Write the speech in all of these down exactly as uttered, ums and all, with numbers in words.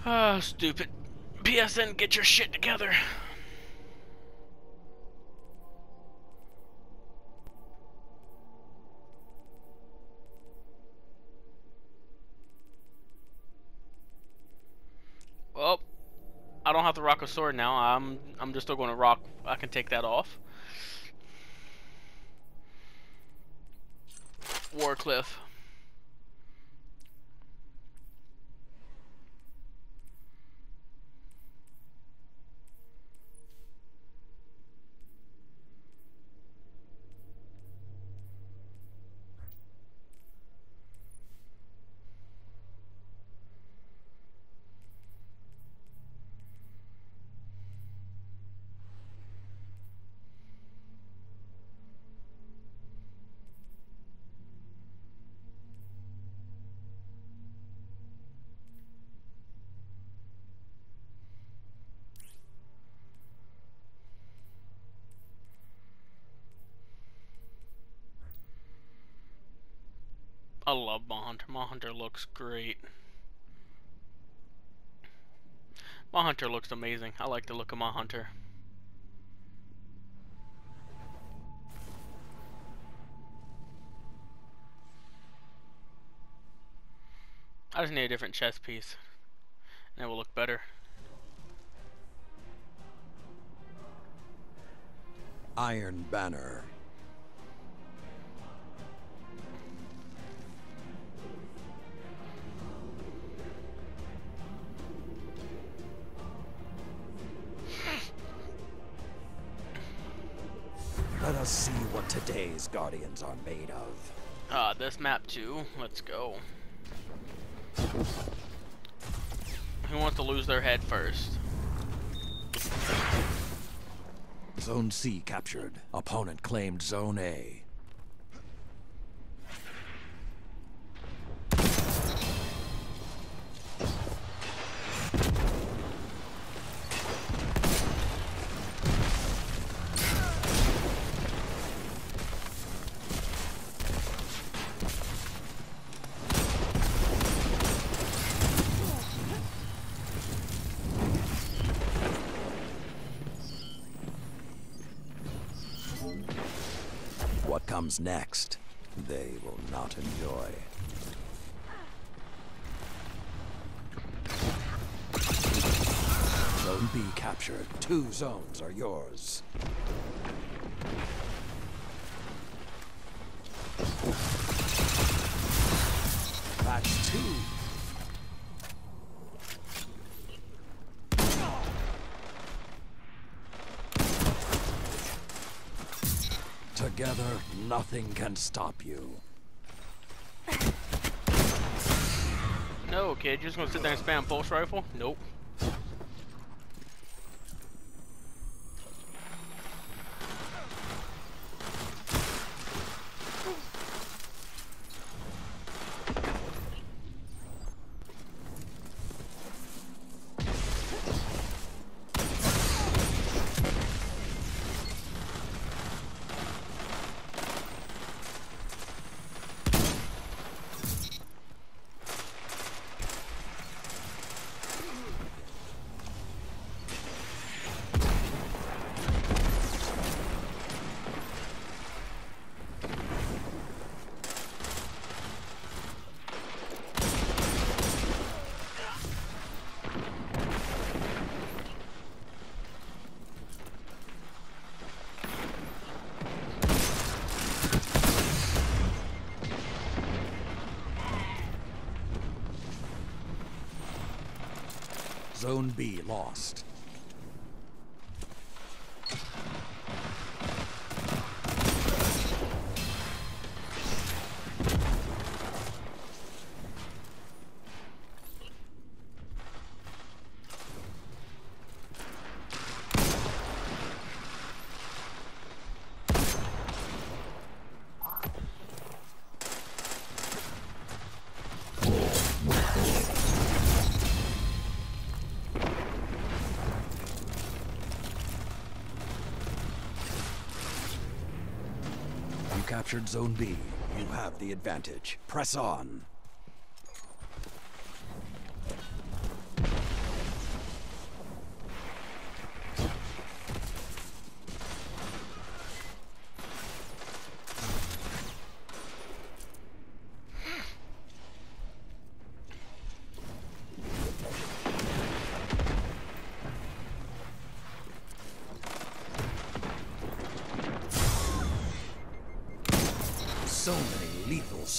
Ah, stupid. P S N, get your shit together. Well, I don't have to rock a sword now. I'm I'm just still going to rock. I can take that off. Warcliff. I love Maw Hunter. Maw Hunter looks great. Maw Hunter looks amazing. I like the look of Maw Hunter. I just need a different chest piece, and it will look better. Iron Banner. Let us see what today's Guardians are made of. Ah, uh, this map too. Let's go. Who wants to lose their head first? Zone C captured. Opponent claimed Zone A. What comes next, they will not enjoy. Zone B captured. Two zones are yours. That's two. Together, nothing can stop you. No, kid. You're just gonna sit there and spam pulse rifle? Nope. Zone B lost. Captured Zone B. You have the advantage. Press on.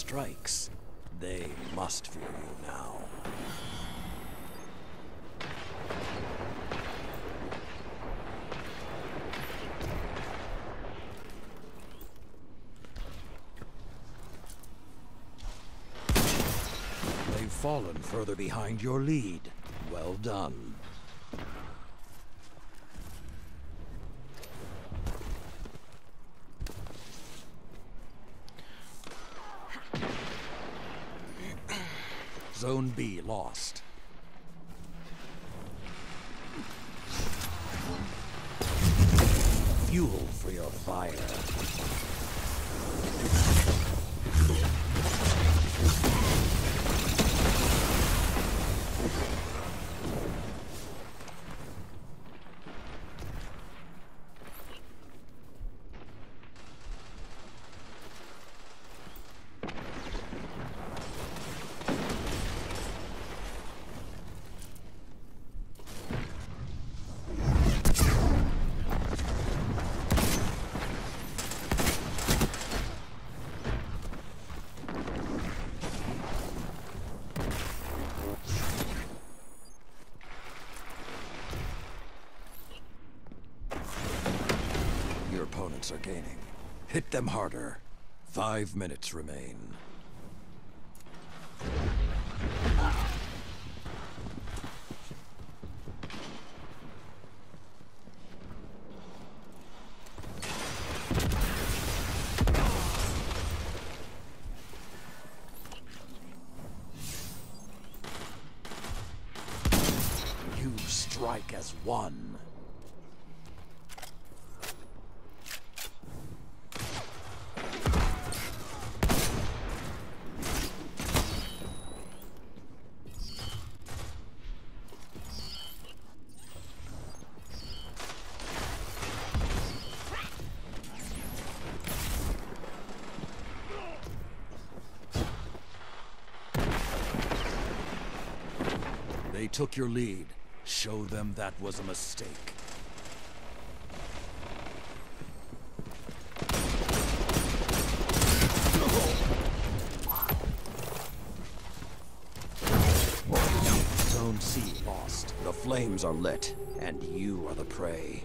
strikes, they must fear you now. They've fallen further behind your lead. Well done. Zone B lost. Fuel for your fire. Your opponents are gaining. Hit them harder. Five minutes remain. You strike as one. They took your lead. Show them that was a mistake. Zone C lost. The flames are lit, and you are the prey.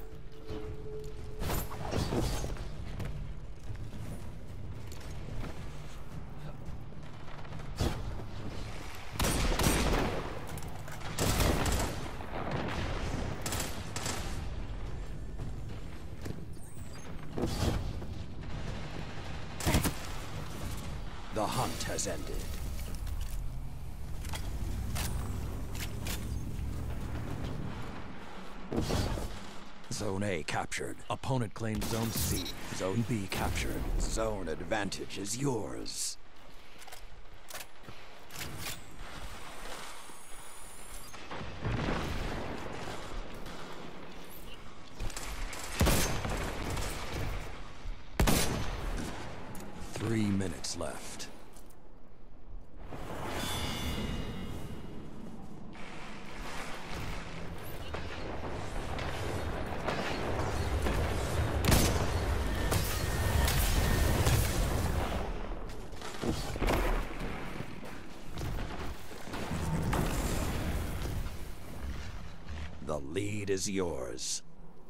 The hunt has ended. Zone A captured. Opponent claimed Zone C. Zone B captured. Zone advantage is yours. Three minutes left. The lead is yours.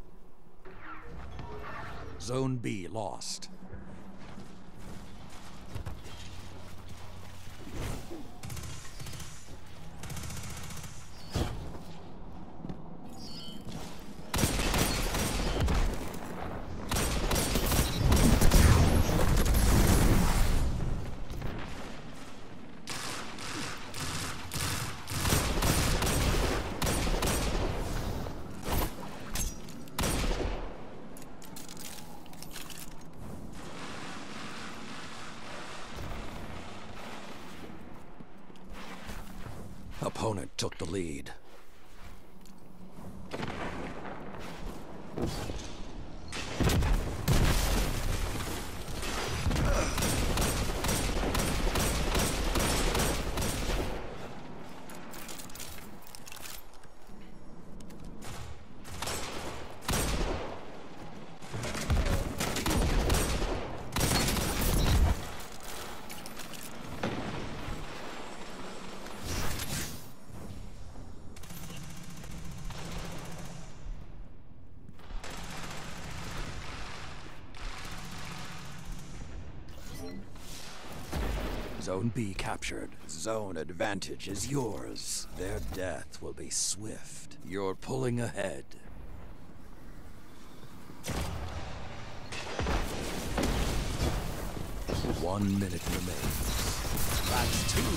Zone B lost. Opponent took the lead. Zone B captured. Zone advantage is yours. Their death will be swift. You're pulling ahead. One minute remains. That's two.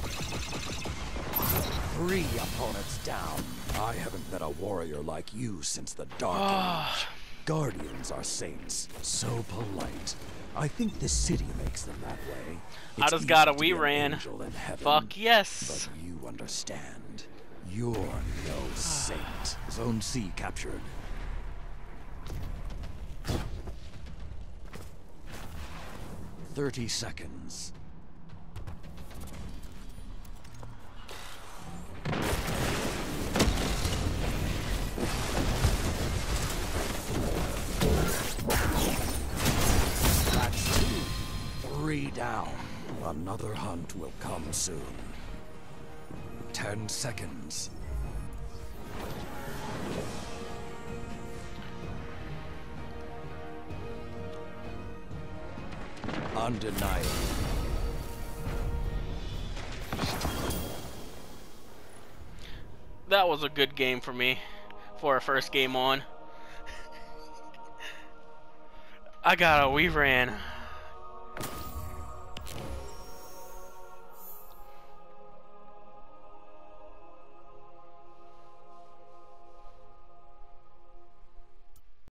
Three opponents down. I haven't met a warrior like you since the Dark Age. Guardians are saints, so polite. I think the city makes them that way. I It's just got a easy to we be an ran. angel in heaven, Fuck yes. but you understand. You're no saint. Zone C captured. Thirty seconds. That's two. Three down. Another hunt will come soon. Ten seconds. Undeniable. That was a good game for me for a first game on. I got a we ran.